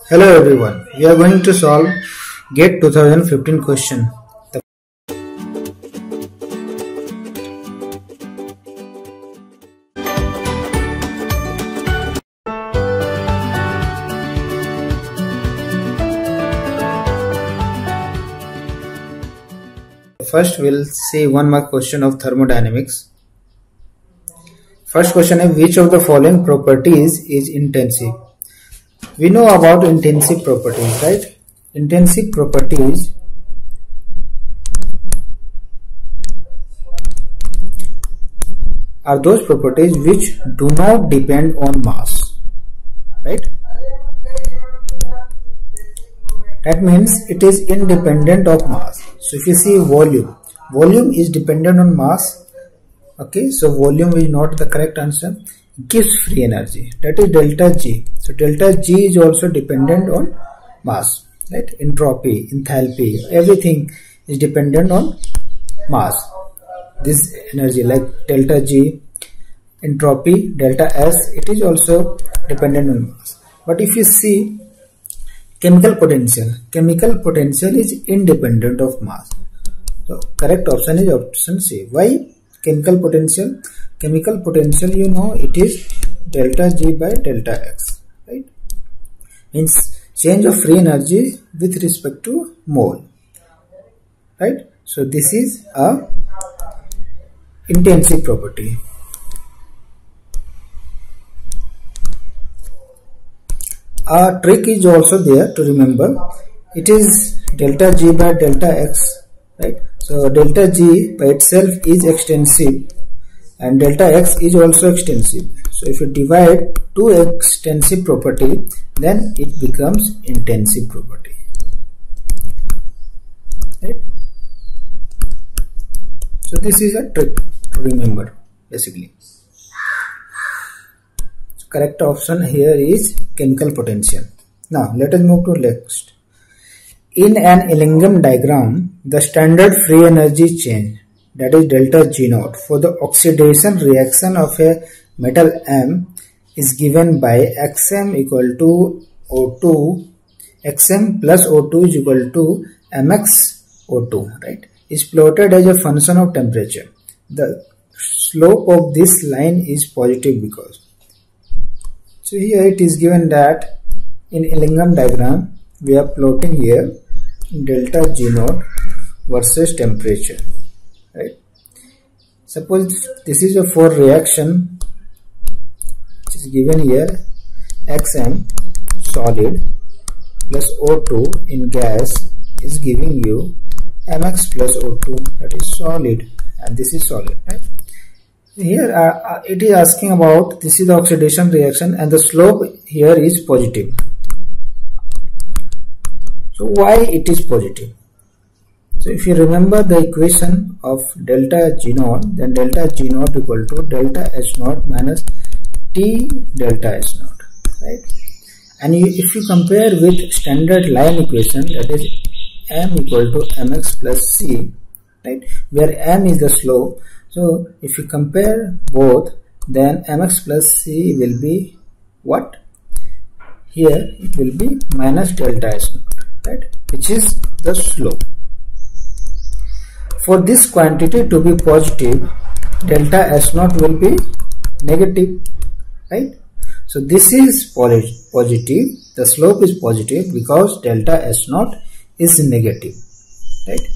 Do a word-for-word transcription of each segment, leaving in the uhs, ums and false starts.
Hello everyone, we are going to solve GATE twenty fifteen question. The First we'll see one mark question of thermodynamics. First question is, which of the following properties is intensive? We know about intensive properties, right? Intensive properties are those properties which do not depend on mass, right? That means it is independent of mass. So if you see volume, volume is dependent on mass. Okay, so volume is not the correct answer. Gives free energy, that is delta G. So delta G is also dependent on mass, right? Entropy, enthalpy, everything is dependent on mass. This energy like delta G, entropy, delta S, it is also dependent on mass. But if you see chemical potential, chemical potential is independent of mass. So correct option is option C. Why chemical potential? Chemical potential, you know, it is delta G by delta X, right? Means change of free energy with respect to mole, right? So this is a intensive property. A trick is also there to remember. It is delta G by delta X, right? So delta G by itself is extensive and delta X is also extensive. So if you divide two extensive property, then it becomes intensive property, right? So this is a trick to remember basically. So correct option here is chemical potential. Now let us move to next. In an Elingham diagram, the standard free energy change, that is delta G naught, for the oxidation reaction of a metal M is given by Xm equal to O two, Xm plus O two is equal to Mx O two, right? Is plotted as a function of temperature. The slope of this line is positive because. So here it is given that in Elingham diagram we are plotting here delta G naught versus temperature, right? Suppose this is a for reaction which is given here, Xm solid plus O two in gas is giving you Mx plus O two, that is solid, and this is solid, right? Here uh, it is asking about, this is the oxidation reaction and the slope here is positive. So why it is positive? So if you remember the equation of delta G naught, then delta G naught equal to delta H naught minus T delta H naught, right? And you, if you compare with standard line equation, that is M equal to Mx plus C, right, where M is the slope. So if you compare both, then Mx plus C will be what? Here it will be minus delta H naught, right, which is the slope. For this quantity to be positive, delta S naught will be negative, right? So this is positive, the slope is positive because delta S naught is negative, right?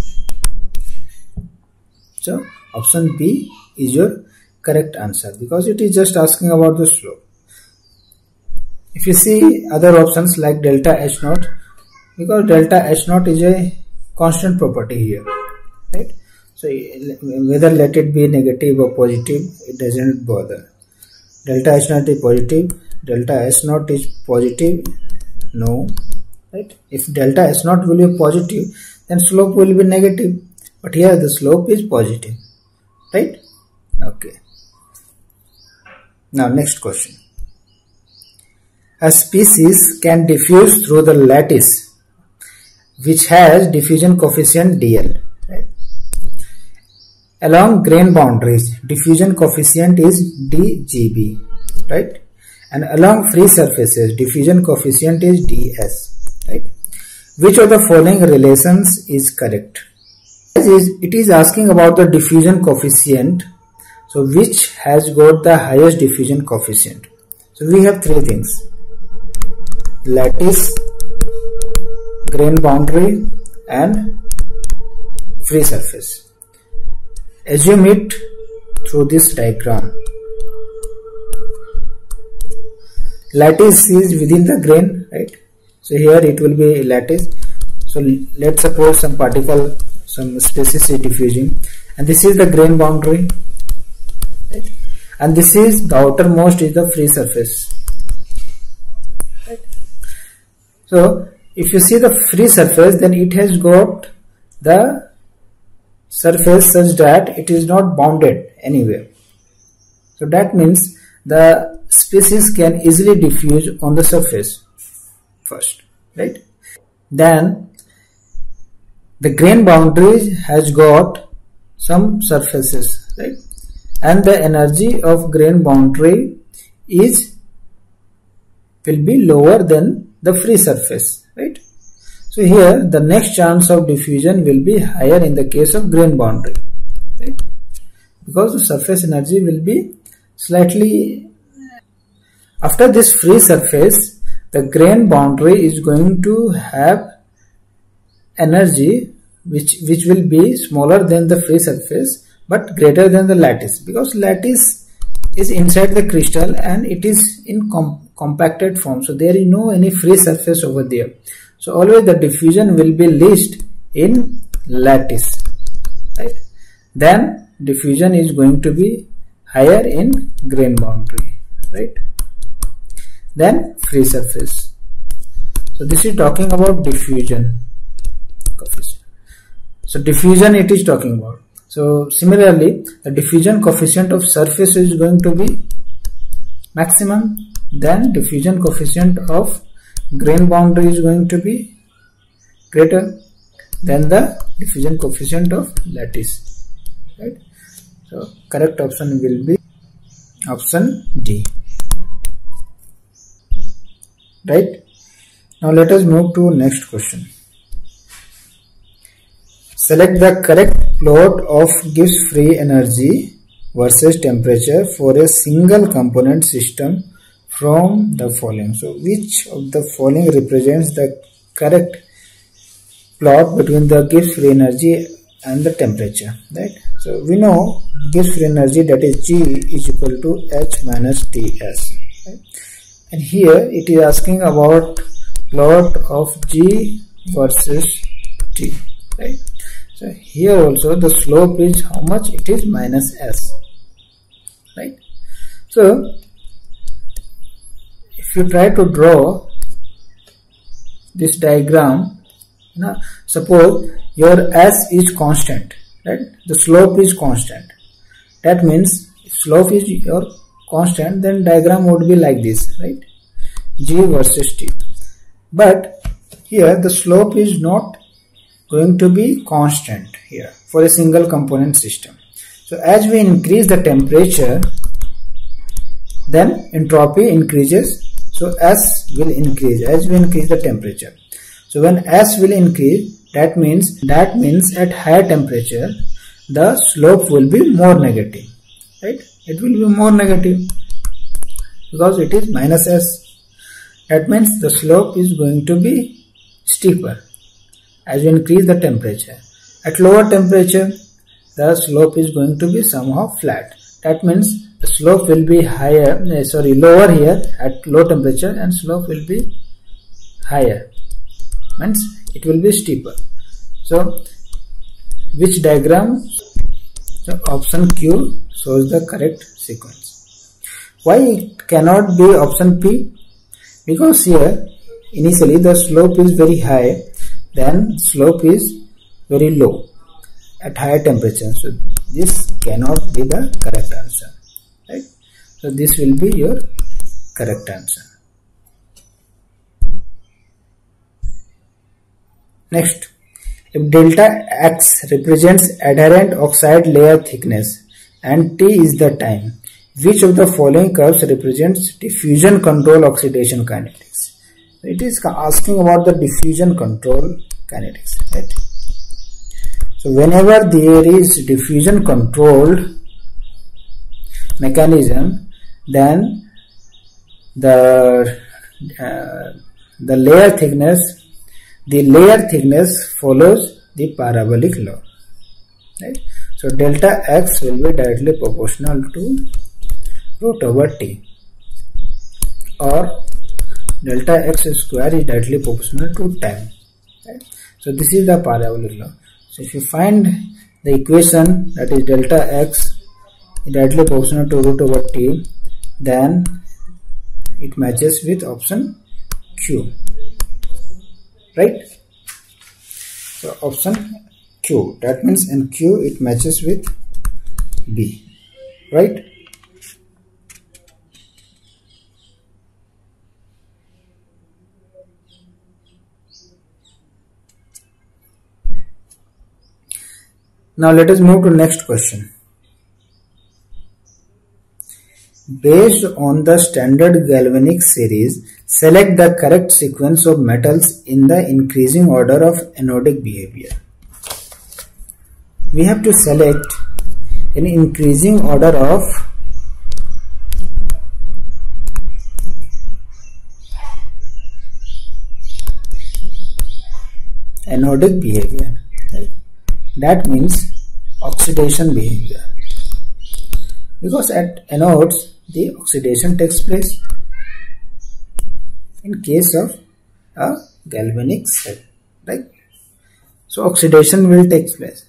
So option B is your correct answer because it is just asking about the slope. If you see other options like delta H naught, because delta H naught is a constant property here, right? So whether let it be negative or positive, it doesn't bother. Delta H naught is positive, delta S naught is positive, no, right? If delta S naught will be positive, then slope will be negative, but here the slope is positive, right? Okay. Now next question. A species can diffuse through the lattice which has diffusion coefficient dl, right? Along grain boundaries, diffusion coefficient is dGb, right? and along free surfaces diffusion coefficient is ds, right? Which of the following relations is correct? It is asking about the diffusion coefficient. So which has got the highest diffusion coefficient? So we have three things: lattice, grain boundary, and free surface. Assume it through this diagram. Lattice is within the grain, right? So here it will be lattice. So let's suppose some particle, some species is diffusing, and this is the grain boundary, right? And this is the outermost is the free surface, right? So if you see the free surface, then it has got the surface such that it is not bounded anywhere. So that means the species can easily diffuse on the surface first, right? Then the grain boundary has got some surfaces, right? And the energy of grain boundary is will be lower than the free surface, right? So here the next chance of diffusion will be higher in the case of grain boundary, right? Because the surface energy will be slightly. After this free surface, the grain boundary is going to have energy which which will be smaller than the free surface but greater than the lattice, because lattice is inside the crystal and it is in com compacted form, so there is no any free surface over there. So always the diffusion will be least in lattice, right? Then diffusion is going to be higher in grain boundary, right? Then free surface. So this is talking about diffusion coefficient. So diffusion it is talking about. So similarly, the diffusion coefficient of surface is going to be maximum. Then diffusion coefficient of grain boundary is going to be greater than the diffusion coefficient of lattice, right? So correct option will be option D. Right? Now let us move to next question. Select the correct plot of Gibbs free energy versus temperature for a single component system from the following. So which of the following represents the correct plot between the Gibbs free energy and the temperature, right? So we know Gibbs free energy, that is G is equal to H minus Ts, right? And here it is asking about plot of G versus T, right? So here also the slope is how much? It is minus S, right? So if you try to draw this diagram, now suppose your S is constant, right? The slope is constant. That means slope is your constant, then diagram would be like this, right? G versus T. But here the slope is not going to be constant here for a single component system. So as we increase the temperature, then entropy increases. So S will increase as we increase the temperature. So when S will increase, that means that means at higher temperature the slope will be more negative, right? It will be more negative because it is minus S. That means the slope is going to be steeper as we increase the temperature. At lower temperature, the slope is going to be somehow flat. That means the slope will be higher, sorry, lower here at low temperature, and slope will be higher. Means it will be steeper. So, which diagram? So, option Q shows the correct sequence. Why it cannot be option P? Because here initially the slope is very high, then slope is very low at higher temperature. So this cannot be the correct answer, right? So this will be your correct answer. Next, if delta X represents adherent oxide layer thickness and T is the time, which of the following curves represents diffusion control oxidation kinetics? It is asking about the diffusion control kinetics, right? So whenever there is diffusion controlled mechanism, then the uh, the layer thickness the layer thickness follows the parabolic law, right? So delta x will be directly proportional to root over t, or delta x square is directly proportional to tan, right? So this is the parabolic law. So if you find the equation, that is delta x is directly proportional to root over t, then it matches with option Q, right? So option Q, that means in Q it matches with B, right? Now let us move to next question. Based on the standard galvanic series, select the correct sequence of metals in the increasing order of anodic behavior. We have to select an increasing order of anodic behavior, right? That means oxidation behavior, because at anodes the oxidation takes place in case of a galvanic cell, right? So oxidation will take place.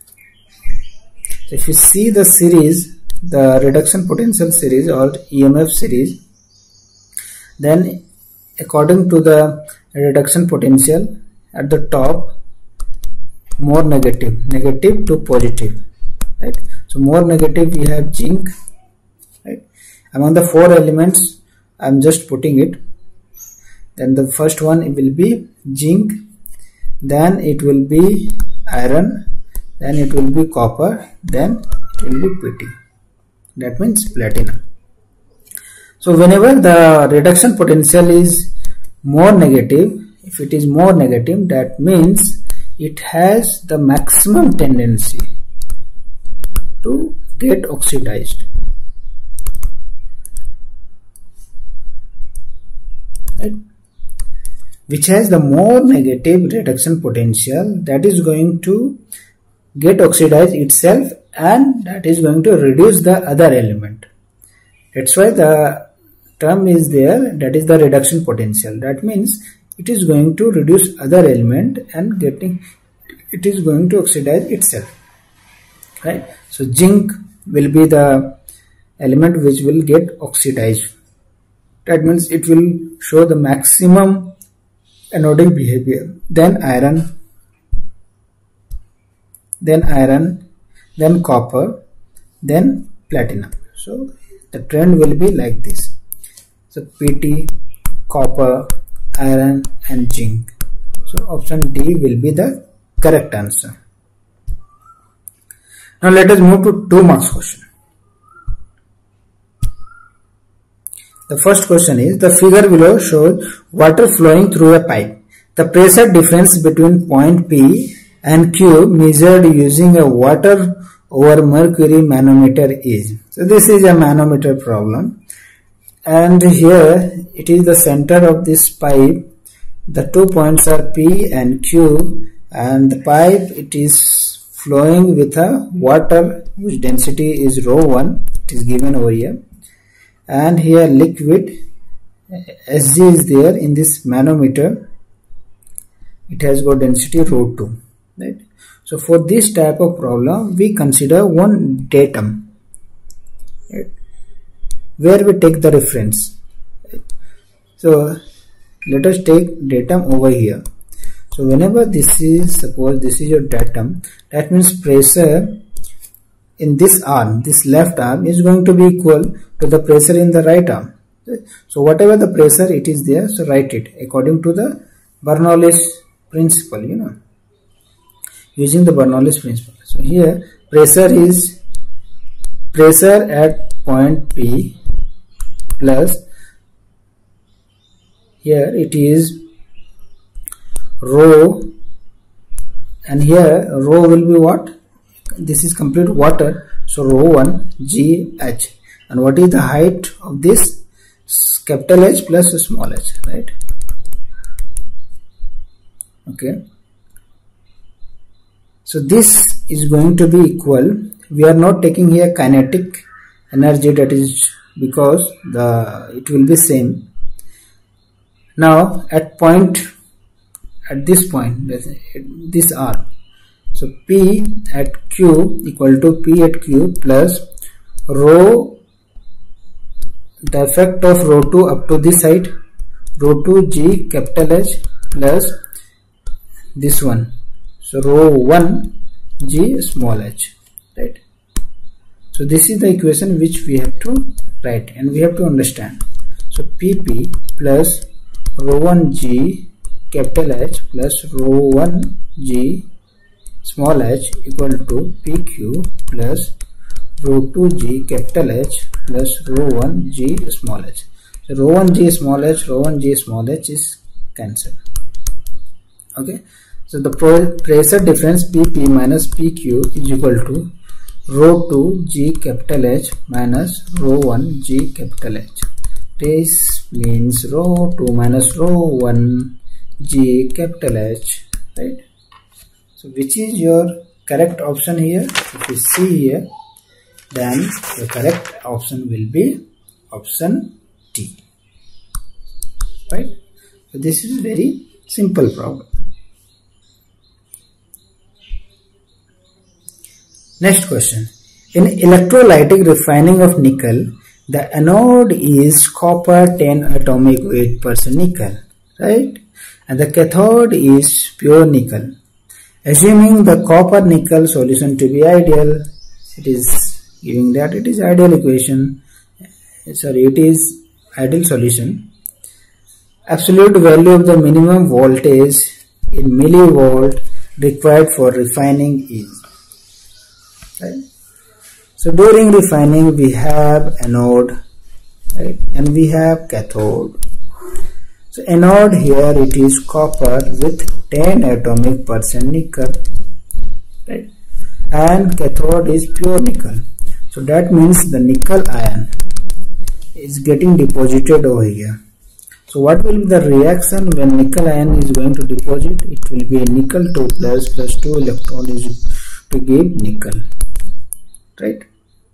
So if you see the series, the reduction potential series or E M F series, then according to the reduction potential, at the top more negative, negative to positive, right? So more negative we have zinc, right? Among the four elements I am just putting it. Then the first one it will be zinc, then it will be iron, then it will be copper, then it will be P T, that means platinum. So whenever the reduction potential is more negative, if it is more negative, that means it has the maximum tendency to get oxidized, right? Which has the more negative reduction potential, that is going to get oxidized itself, and that is going to reduce the other element. That's why the term is there, that is the reduction potential. That means it is going to reduce other element and getting it is going to oxidize itself, right? So zinc will be the element which will get oxidized. That means it will show the maximum anodic behavior. Then iron, then iron, then copper, then platinum. So the trend will be like this. So P T, copper, iron and zinc. So option D will be the correct answer. Now let us move to two marks question. The first question is, the figure below shows water flowing through a pipe. The pressure difference between point P and Q measured using a water over mercury manometer is. So this is a manometer problem, and here it is the center of this pipe. The two points are P and Q, and the pipe it is flowing with a water whose density is rho one, it is given over here, and here liquid S G is there in this manometer, it has got density rho two, right? So for this type of problem we consider one datum, right, where we take the reference, right? So let us take datum over here. So whenever this is, suppose this is your datum, that means pressure in this arm, this left arm is going to be equal to the pressure in the right arm. So whatever the pressure it is there, so write it according to the Bernoulli's principle, you know, using the Bernoulli's principle. So here pressure is pressure at point P plus, here it is rho, and here rho will be what? This is complete water, so rho one G H. And what is the height of this? Capital H plus small h, right? Okay. So this is going to be equal. We are not taking here kinetic energy, that is because the it will be same. Now at point, at this point, this R, so P at Q equal to P at Q plus rho, the effect of rho two up to this side, rho two G capital H plus this one, so rho one G small h, right? So this is the equation which we have to write and we have to understand. So P P plus rho one G capital H plus rho one G small h equal to P Q plus rho two G capital H plus rho one G small h. So rho one G small h, rho one G small h is cancelled. Okay. So the pressure difference P P minus P Q is equal to rho two G capital H minus rho one G capital H. This means rho two minus rho one G capital H, right? So which is your correct option here? If you see here, then the correct option will be option D, right? So this is very simple problem. Next question. In electrolytic refining of nickel, the anode is copper ten atomic weight percent nickel, right? And the cathode is pure nickel. Assuming the copper nickel solution to be ideal, it is giving that it is ideal equation, sorry, it is ideal solution. Absolute value of the minimum voltage in millivolt required for refining is, right? So during refining we have anode, right, and we have cathode. So anode here it is copper with ten atomic percent nickel, right, and cathode is pure nickel. So that means the nickel ion is getting deposited over here. So what will be the reaction when nickel ion is going to deposit? It will be a nickel two plus plus two electron is to give nickel, right?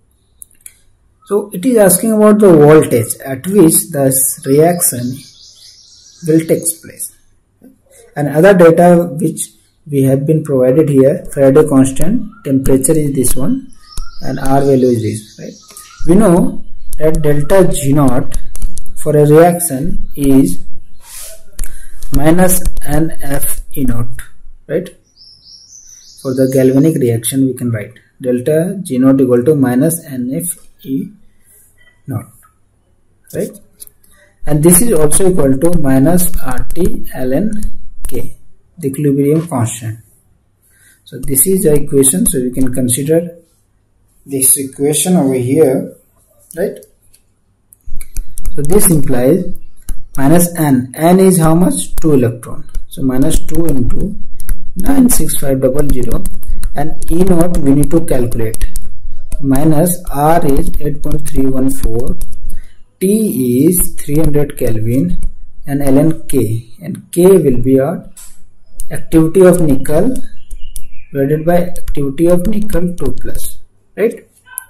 So it is asking about the voltage at which this reaction will take place. And other data which we have been provided here, Faraday constant, temperature is this one, and R value is this, right? We know that delta G naught for a reaction is minus N F E naught, right? For the galvanic reaction we can write delta G naught equal to minus N F E naught, right? And this is also equal to minus R T ln K, the equilibrium constant. So this is the equation, so we can consider this equation over here, right? So this implies minus N, N is how much? two electron, so minus two into nine six five zero zero, and E naught we need to calculate, minus R is eight point three one four, T is three hundred Kelvin, and ln K, and K will be our activity of nickel divided by activity of nickel two plus, right?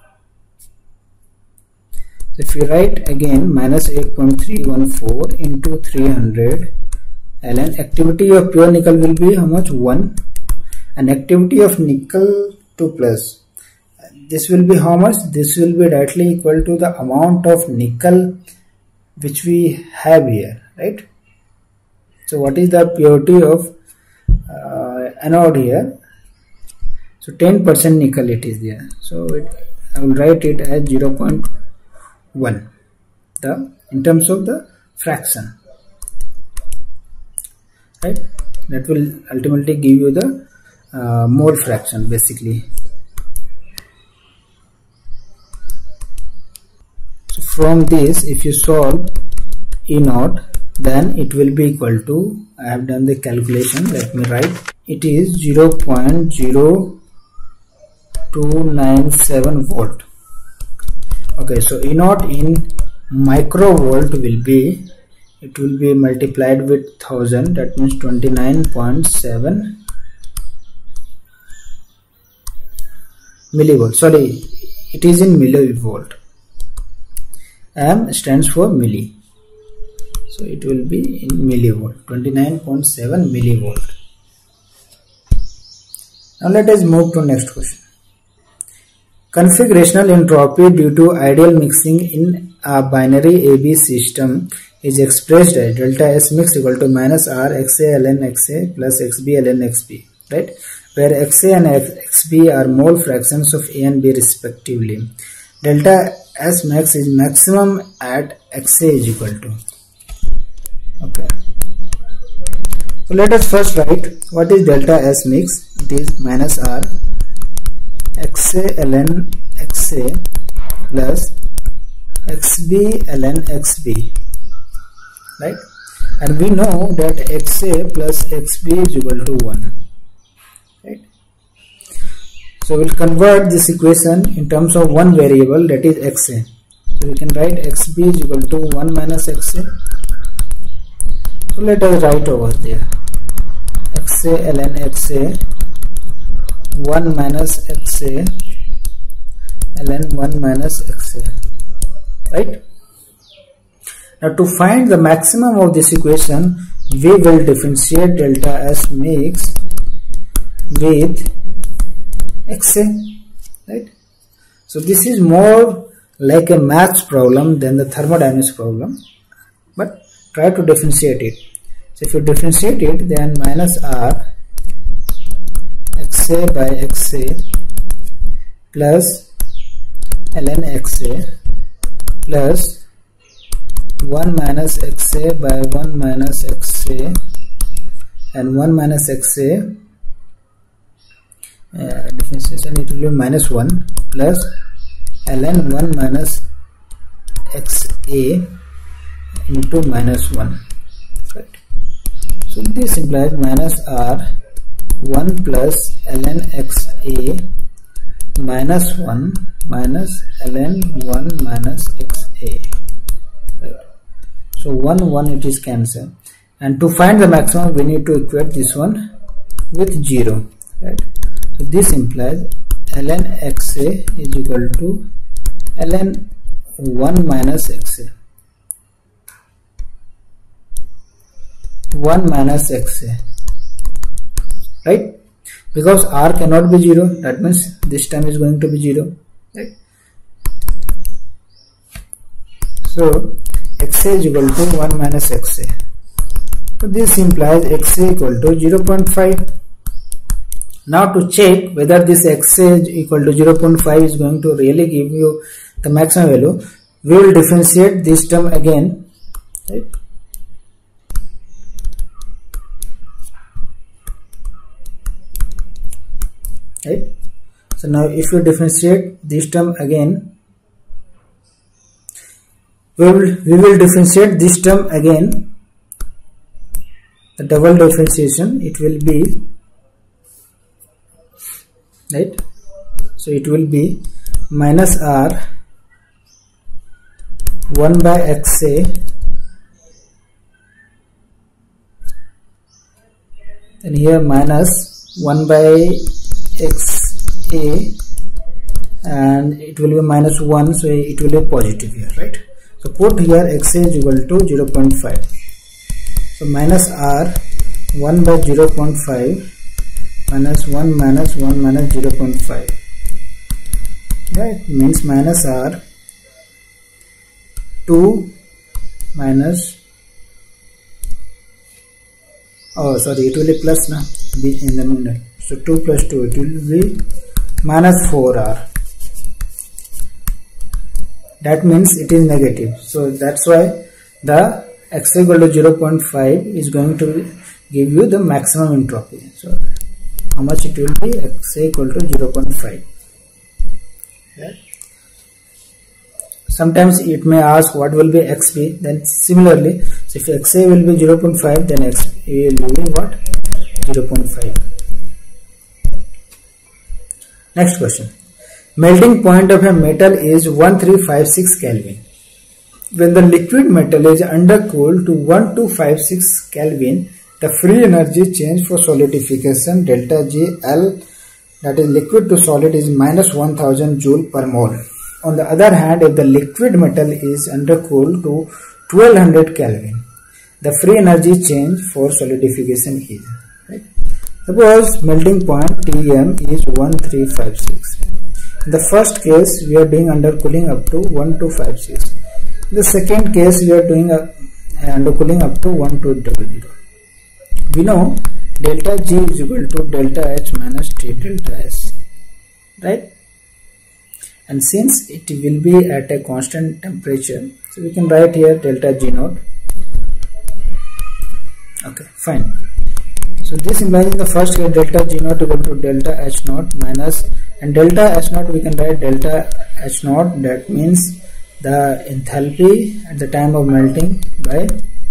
So if you write again minus eight point three one four into three hundred, ln activity of pure nickel will be how much? one, and activity of nickel two plus, this will be how much? This will be directly equal to the amount of nickel which we have here, right? So what is the purity of uh, anode here? So ten percent nickel it is there, so it, I will write it as zero point one, the in terms of the fraction, right? That will ultimately give you the uh, mole fraction basically. from this, if you solve E naught, then it will be equal to, I have done the calculation, let me write, it is zero point zero two nine seven volt. Okay, so E naught in microvolt will be, it will be multiplied with one thousand, that means twenty-nine point seven millivolt. Sorry, it is in millivolt. M stands for milli, so it will be in millivolt, twenty-nine point seven millivolt. Now let us move to next question. Configurational entropy due to ideal mixing in a binary A B system is expressed as delta S mix equal to minus R Xa ln Xa plus Xb ln Xb, right? Where Xa and Xb are mole fractions of A and B respectively. Delta S max is maximum at Xa is equal to. Okay. So let us first write what is delta S mix. It is minus R Xa ln Xa plus Xb ln Xb, right? And we know that Xa plus Xb is equal to one, right? So we'll convert this equation in terms of one variable, that is Xa. So we can write Xb is equal to one minus Xa. So let us write over there Xa ln Xa one minus Xa ln one minus Xa, right? Now to find the maximum of this equation, we will differentiate delta S mix with Xa, right? So this is more like a maths problem than the thermodynamics problem, but try to differentiate it. So if you differentiate it, then minus R Xa by Xa plus ln Xa plus one minus Xa by one minus Xa and one minus Xa, uh, differentiation it will be minus one plus ln one minus Xa into minus one, right? So this implies minus R one plus ln Xa minus one minus ln one minus Xa, right? So one one it is cancelled, and to find the maximum we need to equate this one with zero, right? So this implies ln Xa is equal to ln one minus Xa, one minus Xa, right? Because R cannot be zero, that means this term is going to be zero, right? So Xa is equal to one minus Xa. So this implies Xa equal to zero point five. Now to check whether this Xa is equal to zero point five is going to really give you the maximum value, we will differentiate this term again, right? Right? So now if you differentiate this term again, we will, we will differentiate this term again, the double differentiation, it will be, right? So it will be minus R one by Xa, and here minus one by Xa, and it will be minus one, so it will be positive here, right? So put here Xa is equal to zero point five. So minus R one by zero point five minus one minus one minus zero point five, right? Means minus R two minus, oh sorry, it will be plus now, be in the middle. So two plus two, it will be minus four R. That means it is negative. So that's why the Xa equal to zero point five is going to give you the maximum entropy. So how much it will be? Xa equal to zero point five. Right? sometimes it may ask what will be X P. Then similarly, so if X A will be zero point five, then X A will be what? zero point five. Next question. Melting point of a metal is one three five six Kelvin. When the liquid metal is undercooled to one two five six Kelvin, the free energy change for solidification delta G L, that is liquid to solid, is minus one thousand joule per mole. On the other hand, if the liquid metal is undercooled to twelve hundred Kelvin, the free energy change for solidification is, right? Suppose melting point T M is one three five six. In the first case, we are doing undercooling up to one two five six. In the second case, we are doing a, undercooling up to one two zero zero. We know delta G is equal to delta H minus T delta S, right? And since it will be at a constant temperature, so we can write here delta G naught. Okay, fine. So this implies in the first case delta G naught equal to delta H naught minus, and delta H naught we can write delta H naught, that means the enthalpy at the time of melting by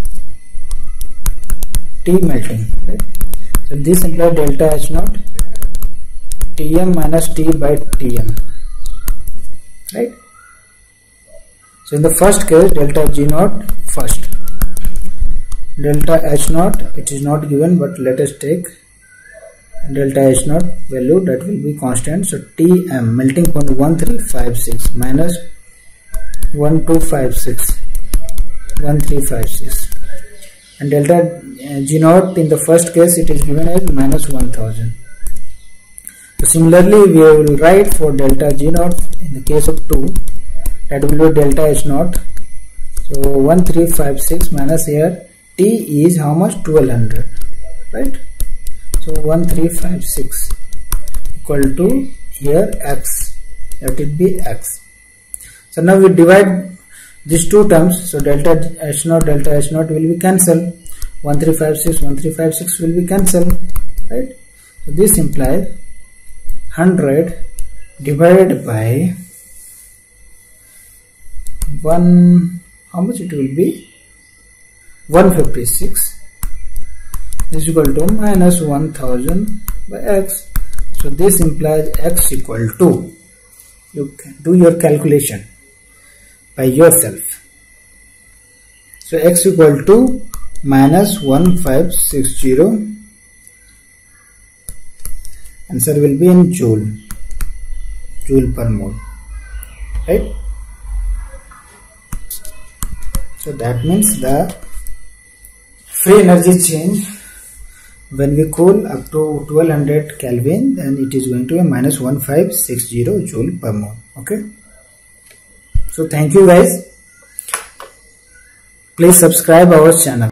T melting, right? So this implies delta H naught T M minus T by T M, right? So in the first case, delta G naught first, delta H naught, it is not given, but let us take delta H naught value, that will be constant. So T M, melting point one three five six minus one two five six, one three five six, and delta G naught in the first case it is given as minus one thousand. So similarly, we will write for delta G naught in the case of two, that will be delta H naught. So one three five six minus here T is how much? twelve hundred, right? So one three five six equal to here X, that will be X. So now we divide these two terms. So delta H naught, delta H naught will be cancelled. one three five six, one three five six will be cancelled, right? So this implies one hundred divided by one, how much it will be? one fifty-six is equal to minus one thousand by X. So this implies X equal to, you can do your calculation by yourself. So X equal to minus one five six zero, answer will be in joule, joule per mole, right? So that means the free energy change when we cool up to twelve hundred Kelvin, then it is going to be minus one five six zero joule per mole. Okay. So thank you guys. Please subscribe our channel.